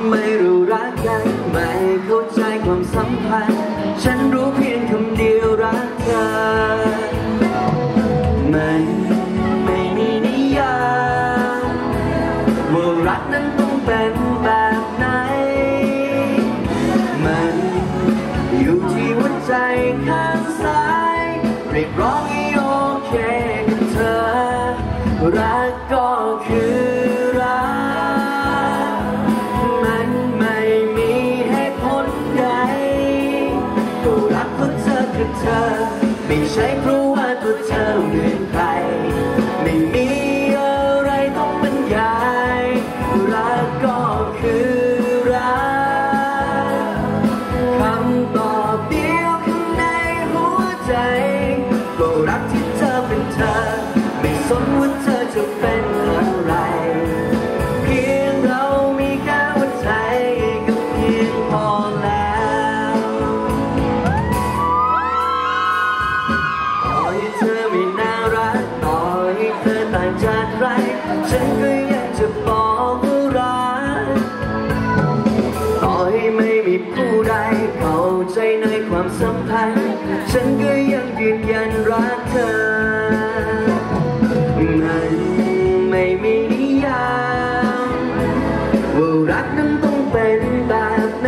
ไม่รู้รักกันไม่เข้าใจความสัมพันธ์ฉันรู้เพียงคำเดียวรักเธอมันไม่มีนิยามว่ารักนั้นต้องเป็นแบบไหนมันอยู่ที่หัวใจข้างซ้ายเรียกร้องให้โอเคกับเธอรักก็คือรักมันไม่มีเหตุผลใดก็รักเพราะเธอคือเธอไม่ใช่เพราะว่าตัวเธอเหมือนใครไม่มีอะไรต้องบรรยายรักก็คือรักคำตอบเดียวข้างในหัวใจก็รักที่เธอเป็นเธอไม่สนว่าเธอจะเป็นอะไรเพียงเรามีแค่หัวใจก็เพียงพอแล้วต่อให้เธอไม่น่ารักต่อให้เธอต่างจากใครฉันก็ยังจะบอกว่ารักต่อให้ไม่มีผู้ใดเข้าใจในความสัมพันธ์ฉันก็ยังยืนยันรักเธอมันไม่มีนิยามว่ารักนั้นต้องเป็นแบบไหน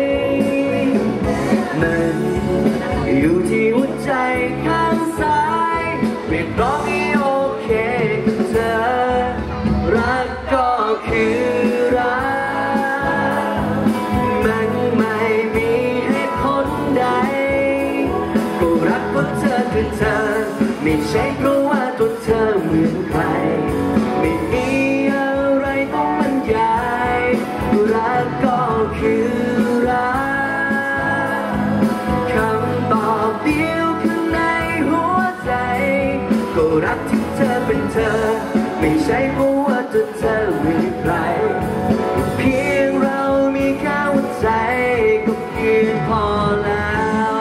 มันอยู่ที่หัวใจข้างซ้ายเรียกร้องให้โอเคกับเธอรักก็คือรักมันไม่มีเหตุผลใดก็รักเพราะเธอคือเธอไม่ใช่เพราะว่าตัวเธอเหมือนใครไม่มีอะไรต้องบรรยายรักก็คือรักคำตอบเดียวข้างในหัวใจก็รักที่เธอเป็นเธอไม่ใช่เพราะว่าตัวเธอเหมือนใครเพียงเรามีแค่หัวใจก็เพียงพอแล้ว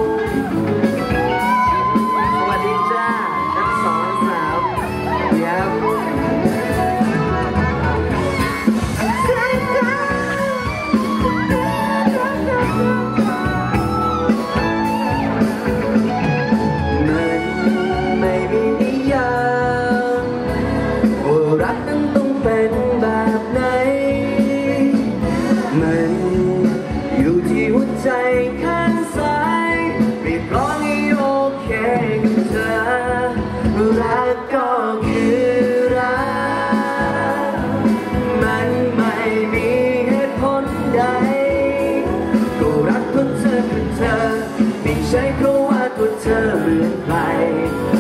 สวัสดีจ้าทั้งสองสาวยับมันไม่มีนิยามว่ารักนั้นต้องเป็นแบบไหนมันอยู่ที่หัวใจข้างซ้ายเรียกร้องให้โอเคกับเธอรักก็คือรักมันไม่มีเหตุผลใดก็รักเพราะเธอคือเธอไม่ใช่เพราะว่าตัวเธอเหมือนใคร